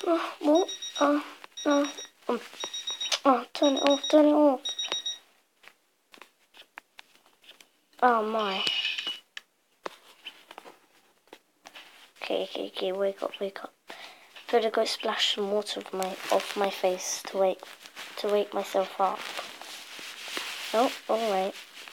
What? No. Turn it off. Oh my. Okay, wake up. Better go splash some water off my face to wake myself up. Oh, alright.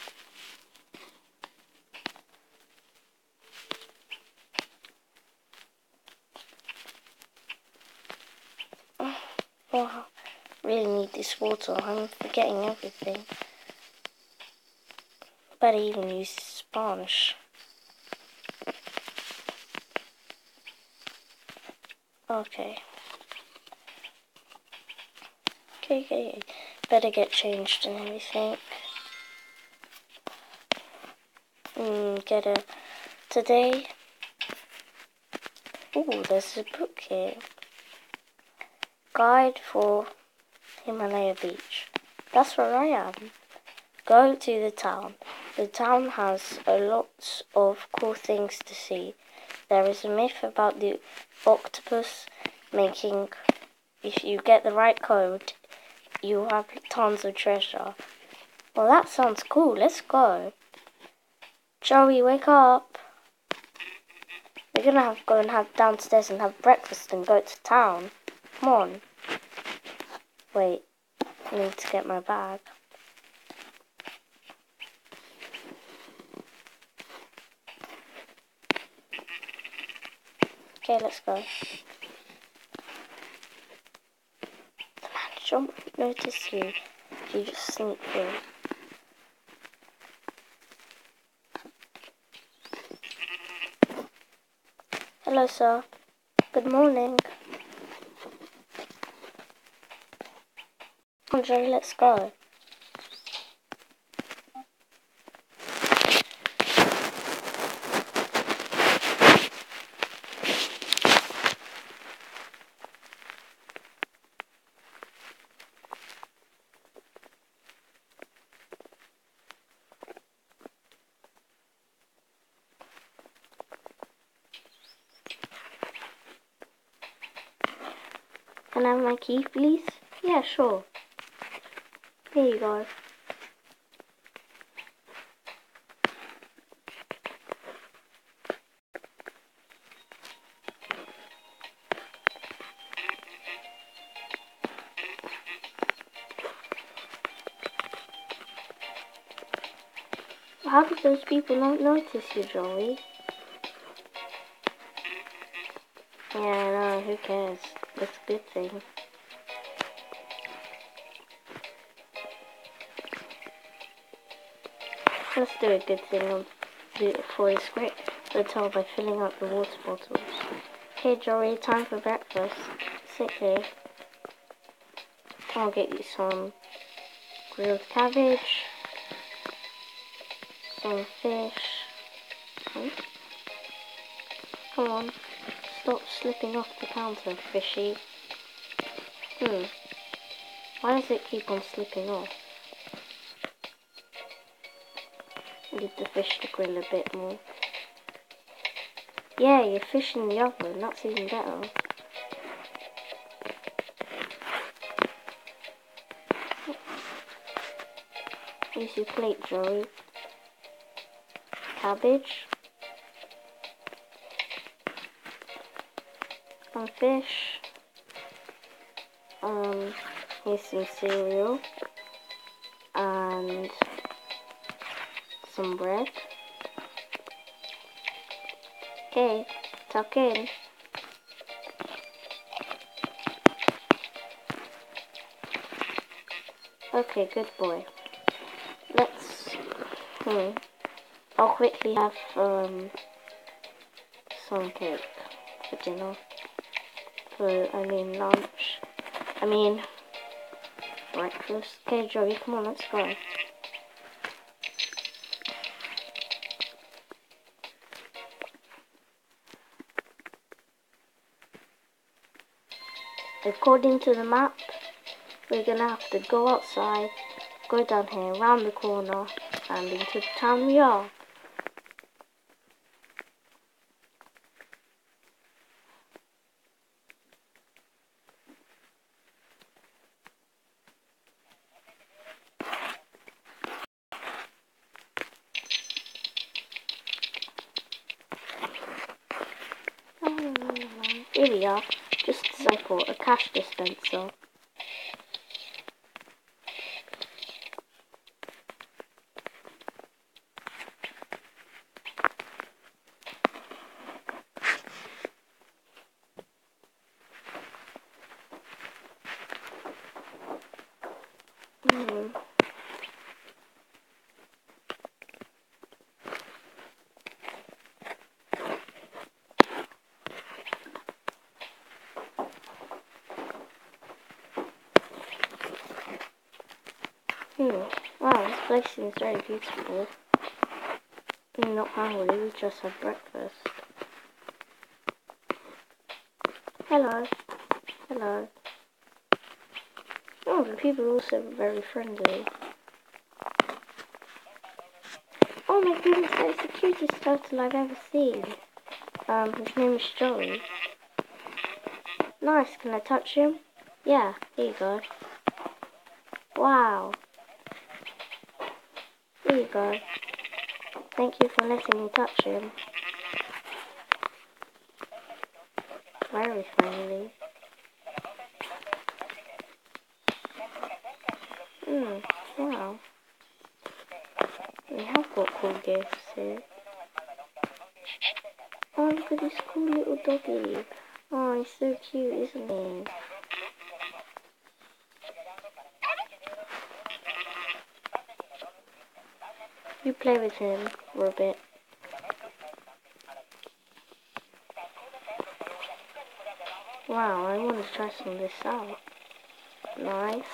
Oh, really need this water. I'm forgetting everything. Better even use sponge. Okay. Okay. Better get changed and everything. Today. Ooh, there's a book here. Guide for Himalaya Beach. That's where I am. Go to the town. The town has a lot of cool things to see. There is a myth about the octopus making, if you get the right code, you have tons of treasure. Well, that sounds cool. Let's go. Joey, wake up. We're gonna have to go and have downstairs and have breakfast and go to town. Come on. Wait, I need to get my bag. Okay, let's go. The manager won't notice you if you just sneak through. Hello, sir. Good morning. Come on, Joey, let's go. Can I have my key, please? Yeah, sure. Here you go. How did those people not notice you, Joey? Yeah, I know, who cares? That's a good thing. Let's do a good thing and do it for this great hotel by filling up the water bottles. Okay, Joey, time for breakfast. Sit here. I'll get you some grilled cabbage, some fish. Come on, stop slipping off the counter, fishy. Why does it keep on slipping off? Need the fish to grill a bit more. Yeah, you're fish in the oven, that's even better. Use your plate, Joey. Cabbage. Some fish. Here's some cereal. And some bread. Okay, tuck in. Okay, good boy. Let's, I'll quickly have, some cake for dinner. Breakfast. Okay, Joey, come on, let's go. According to the map, we're gonna have to go outside, go down here, round the corner, and into the town we are. Here we are, just as I thought, a cash dispenser. Wow, this place seems very beautiful. I'm not hungry, we just had breakfast. Hello. Hello. Oh, the people are also very friendly. Oh my goodness, that's the cutest turtle I've ever seen. His name is Joey. Nice, can I touch him? Yeah, here you go. Wow. Here you go. Thank you for letting me touch him. Very friendly. Wow. We have got cool gifts here. Oh, look at this cool little doggy. Oh, he's so cute, isn't he? You play with him for a bit. Wow, I want to try some of this out. Nice.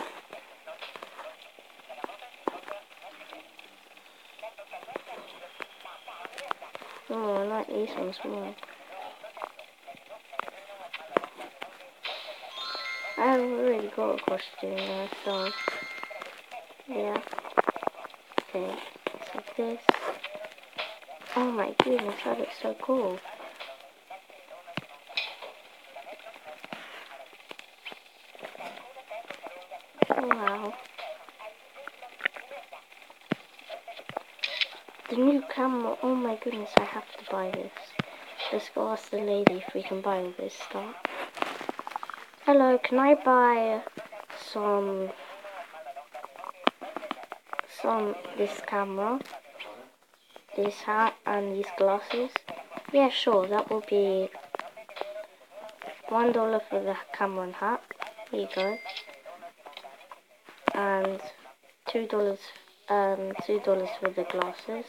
Oh, I like these ones more. I haven't really got a costume there, so... yeah. Okay, it's like this. Oh my goodness, that looks so cool. Wow. The new camera, oh my goodness, I have to buy this. Let's go ask the lady if we can buy all this stuff. Hello, can I buy this camera, this hat, and these glasses? Yeah, sure, that will be $1 for the camera and hat. Here you go. And $2, $2 for the glasses.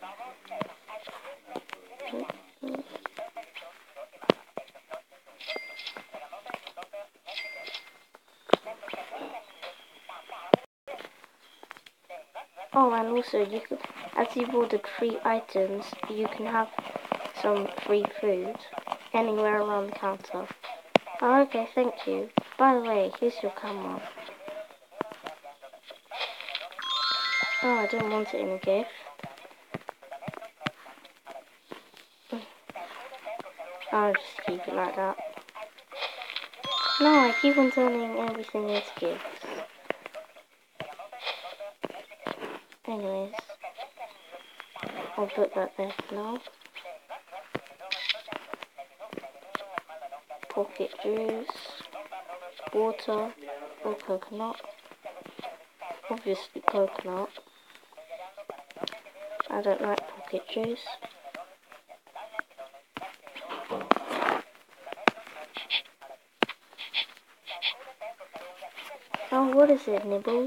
Oh, and also you could, as you've ordered 3 items, you can have some free food anywhere around the counter. Oh, okay, thank you. By the way, here's your camera. Oh, I didn't want it in a gift. I'll just keep it like that. No, I keep on turning everything into gifts. Anyways, I'll put that there for now. Pocket juice, water, or coconut. Obviously coconut. I don't like pocket juice. Oh, what is it, Nibbles?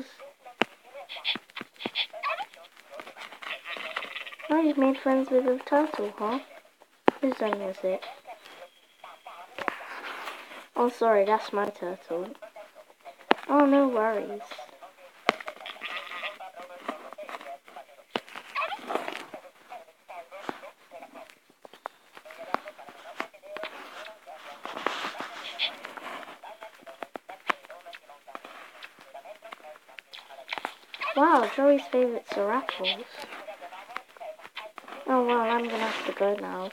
Oh, you've made friends with a turtle, huh? Whose son was it? Oh, sorry, that's my turtle. Oh, no worries. Wow, Joey's favourites are apples. Oh, well, I'm gonna have to go now.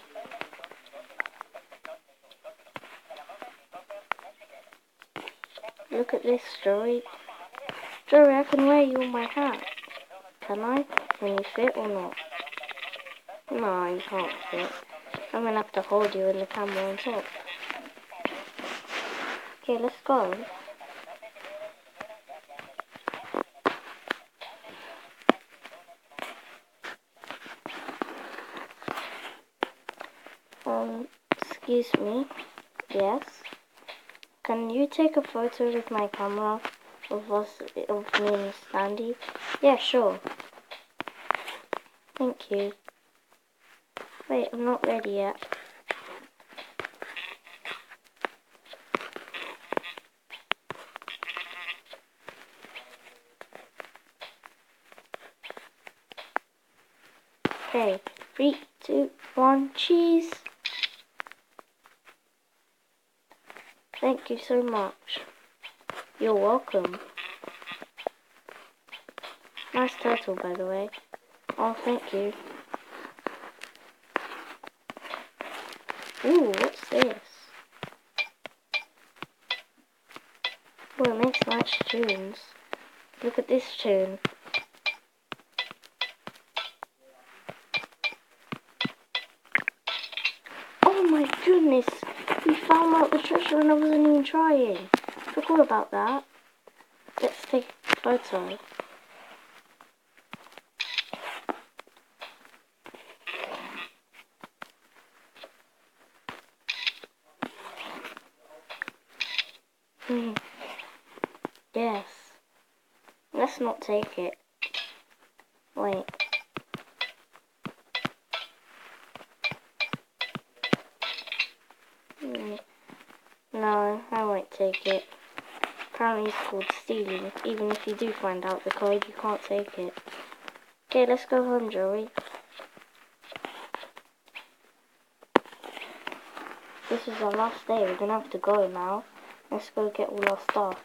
Look at this, Joey. Joey, I can wear you on my hat. Can I? Can you fit or not? No, you can't fit. I'm gonna have to hold you in the camera on top. Okay, let's go. Excuse me. Yes. Can you take a photo with my camera of me and Sandy? Yeah, sure. Thank you. Wait, I'm not ready yet. Okay, 3, 2, 1, cheese. Thank you so much. You're welcome. Nice turtle, by the way. Oh, thank you. Ooh, what's this? Oh, it makes nice tunes. Look at this tune. Oh my goodness! We found out the treasure and I wasn't even trying. Forgot about that. Let's take a photo. Yes. Let's not take it. Wait. No, I won't take it. Apparently it's called stealing. Even if you do find out the code, you can't take it. Okay, let's go home, Joey. This is our last day. We're gonna have to go now. Let's go get all our stuff.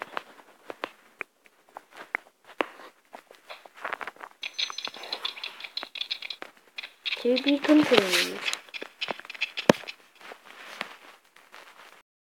To be continued.